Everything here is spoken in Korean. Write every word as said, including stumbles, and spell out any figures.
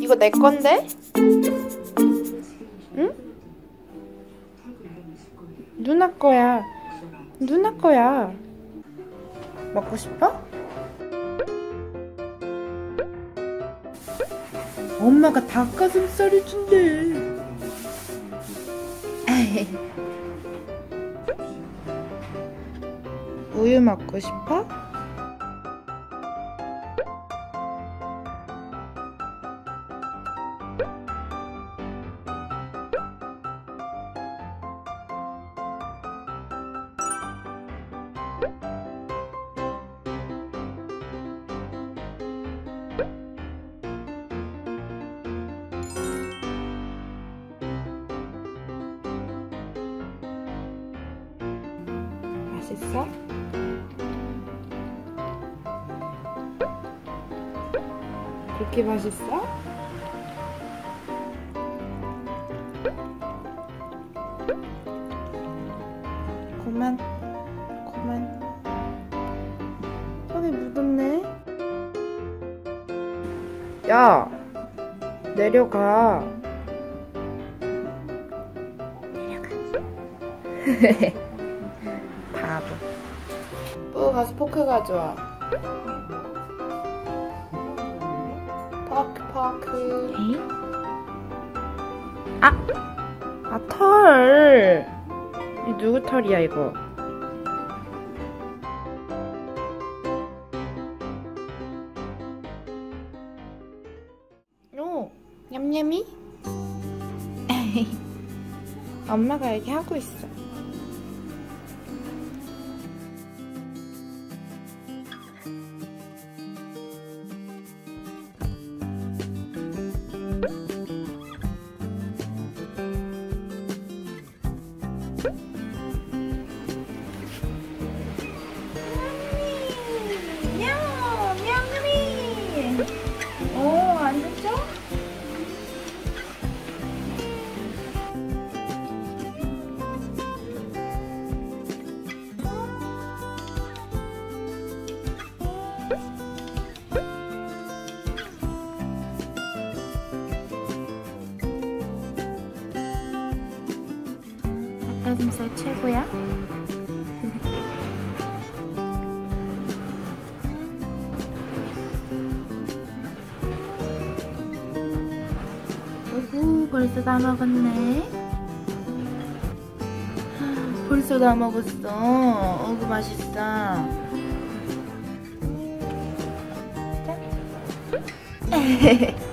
이거 내 건데? 응? 누나 거야. 누나 거야. 먹고 싶어? 엄마가 닭가슴살을 준대. 우유 먹고 싶어? 맛있어? 그렇게 맛있어? 그만, 그만. 손에 묻었네. 야, 내려가. 내려가. 바보. 또 가서 포크 가져와. 포크 포크. 에이? 아! 아, 털! 이 누구 털이야 이거? 오! 냠냠이? 엄마가 이렇게 하고 있어. 닭가슴살 최고야? 오구, 벌써 다 먹었네. 벌써 다 먹었어. 오구, 맛있어. 짠.